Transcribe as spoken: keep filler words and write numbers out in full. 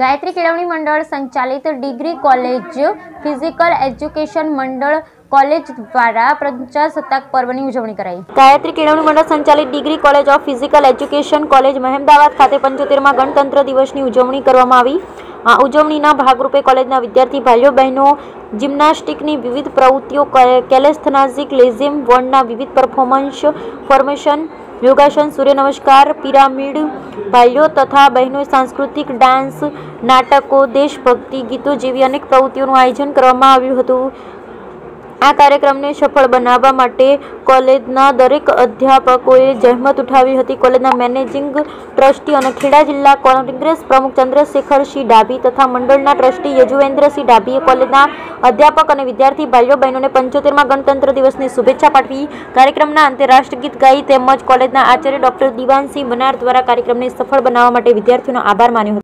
ગાયત્રી કેળવણી મંડળ સંચાલિત degree college physical education Mandal college દ્વારા પ્રજાસત્તાક પર્વની ઉજવણી કરાઈ। ગાયત્રી કેળવણી મંડળ સંચાલિત degree college of physical education college Mehmedabad ખાતે પંચોતેરમાં ગણતંત્ર દિવસની ઉજવણી કરવામાં આવી। આ ઉજવણીના ભાગરૂપે કોલેજના વિદ્યાર્થી ભાઈઓ બહેનો જિમ્નાસ્ટિકની વિવિધ પ્રવૃત્તિઓ, કેલેસ્થેનાઝિક-લેઝિમ વોર્ડના વિવિધ પરફોર્મન્સ, ફોર્મેશન, યોગાસન, સૂર્ય નમસ્કાર, પિરામિડ, ભાઈઓ તથા બહેનોએ સાંસ્કૃતિક ડાન્સ, નાટકો, દેશભક્તિ ગીતો જેવી અનેક પ્રવૃત્તિઓનું આયોજન કરવામાં આવ્યું હતું। આ કાર્યક્રમને સફળ બનાવવા માટે કોલેજના દરેક અધ્યાપકોએ જહેમત ઉઠાવી હતી। કોલેજના મેનેજિંગ ટ્રસ્ટી અને ખેડા જિલ્લા કોંગ્રેસ પ્રમુખ ચંદ્રશેખરસિંહ ડાભી તથા મંડળના ટ્રસ્ટી યજુવેન્દ્રસિંહ ડાભીએ કોલેજના અધ્યાપક અને વિદ્યાર્થી ભાઈઓ બહેનોને પંચોતેરમાં ગણતંત્ર દિવસની શુભેચ્છા પાઠવી। કાર્યક્રમના અંતે રાષ્ટ્રગીત ગાઈ તેમજ કોલેજના આચાર્ય ડોક્ટર દિવાનસિંહ બનાર દ્વારા કાર્યક્રમને સફળ બનાવવા માટે વિદ્યાર્થીઓનો આભાર માન્યો હતો।